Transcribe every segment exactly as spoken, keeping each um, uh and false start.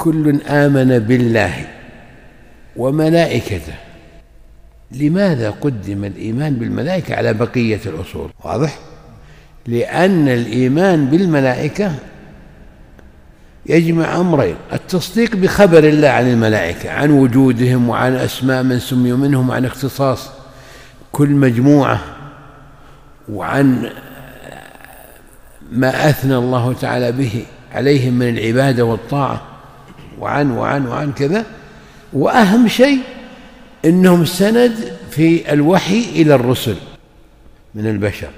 كل آمن بالله وملائكته. لماذا قدم الإيمان بالملائكة على بقية الأصول؟ واضح؟ لأن الإيمان بالملائكة يجمع أمرين: التصديق بخبر الله عن الملائكة، عن وجودهم وعن أسماء من سمي منهم، وعن اختصاص كل مجموعة، وعن ما أثنى الله تعالى به عليهم من العبادة والطاعة، وعن وعن وعن كذا. وأهم شيء إنهم سند في الوحي إلى الرسل من البشر.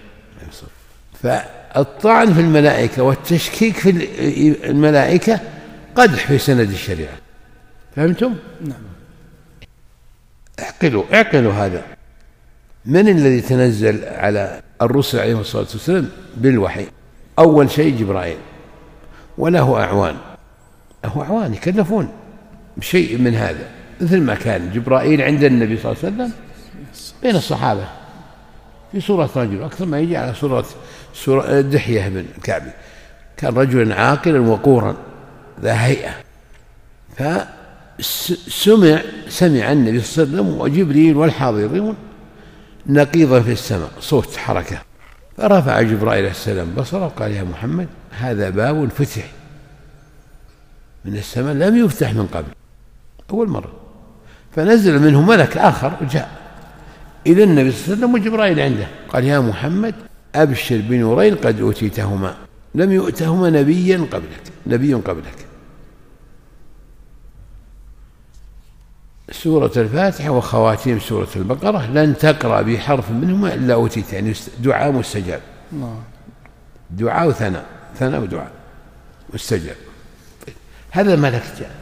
فالطعن في الملائكة والتشكيك في الملائكة قدح في سند الشريعة. فهمتم؟ نعم. اعقلوا اعقلوا هذا. من الذي تنزل على الرسل عليه الصلاة والسلام بالوحي؟ أول شيء جبرائيل، وله أعوان، له أعوان يكلفون بشيء من هذا، مثل ما كان جبرائيل عند النبي صلى الله عليه وسلم بين الصحابة في صورة رجل، أكثر ما يجي على صورة, صورة دحية بن كعبي، كان رجلا عاقلا وقورا ذا هيئة. فسمع سمع النبي صلى الله عليه وسلم وجبريل والحاضرون نقيضا في السماء، صوت حركة، فرفع جبرائيل عليه السلام بصره وقال: يا محمد، هذا باب فتح من السماء لم يفتح من قبل، أول مرة. فنزل منه ملك آخر جاء إلى النبي صلى الله عليه وسلم وجبرائيل عنده، قال: يا محمد، أبشر بنورين قد أوتيتهما لم يؤتهما نبيا قبلك نبي قبلك. سورة الفاتحة وخواتيم سورة البقرة لن تقرأ بحرف منهما إلا أوتيت، يعني دعاء مستجاب، دعاء وثناء، ثناء ودعاء مستجاب. هذا ملك جاء.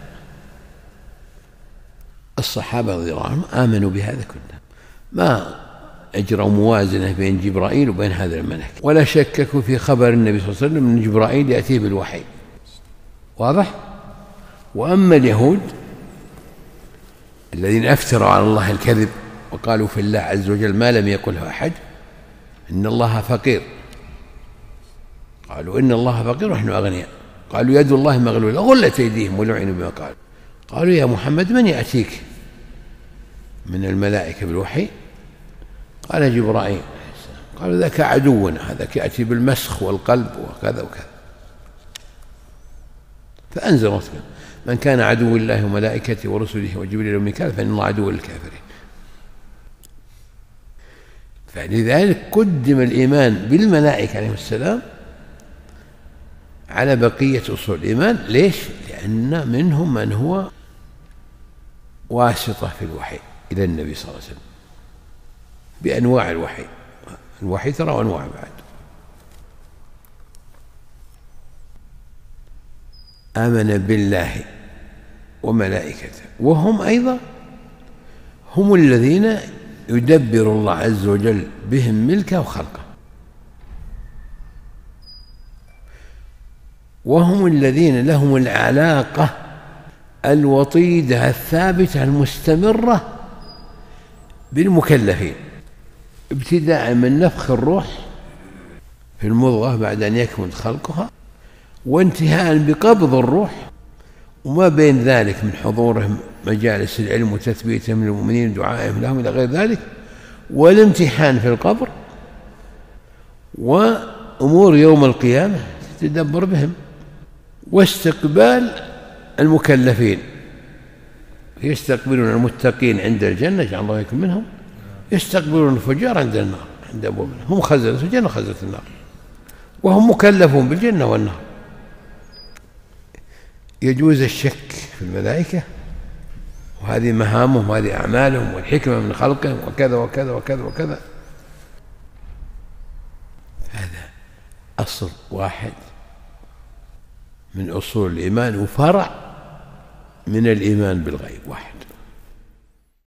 الصحابة رضي الله عنهم آمنوا بهذا كله، ما أجروا موازنة بين جبرائيل وبين هذا الملك، ولا شككوا في خبر النبي صلى الله عليه وسلم من جبرائيل يأتيه بالوحي. واضح؟ وأما اليهود الذين أفتروا على الله الكذب وقالوا في الله عز وجل ما لم يقله أحد، إن الله فقير، قالوا إن الله فقير ونحن أغنياء، قالوا يد الله مغلولة غلت أيديهم ولعنوا بما قالوا. قالوا: يا محمد، من يأتيك من الملائكة بالوحي؟ قال: جبرائيل. قالوا: ذاك عدونا، هذا يأتي بالمسخ والقلب وكذا وكذا. فأنزل: من كان عدو الله وملائكته ورسله وجبريل وميكال فإن الله عدو للكافرين. فلذلك قدم الإيمان بالملائكة عليهم السلام على بقية أصول الإيمان. ليش؟ لأن منهم من هو واسطة في الوحي إلى النبي صلى الله عليه وسلم بأنواع الوحي. الوحي ترى أنواع بعد. آمن بالله وملائكته، وهم أيضا هم الذين يدبر الله عز وجل بهم ملكه وخلقه، وهم الذين لهم العلاقة الوطيدة الثابتة المستمرة بالمكلفين، ابتداء من نفخ الروح في المضغة بعد أن يكمل خلقها، وانتهاء بقبض الروح، وما بين ذلك من حضورهم مجالس العلم وتثبيتهم للمؤمنين ودعائهم لهم إلى غير ذلك، والامتحان في القبر، وأمور يوم القيامة تدبر بهم، واستقبال المكلفين، يستقبلون المتقين عند الجنة جعل الله يكون منهم، يستقبلون الفجار عند النار عند أبواب النار، هم خزنة الجنة وخزنة النار، وهم مكلفون بالجنة والنار. يجوز الشك في الملائكة وهذه مهامهم وهذه أعمالهم والحكمة من خلقهم وكذا وكذا وكذا وكذا. هذا أصل واحد من أصول الإيمان وفرع من الإيمان بالغيب واحد.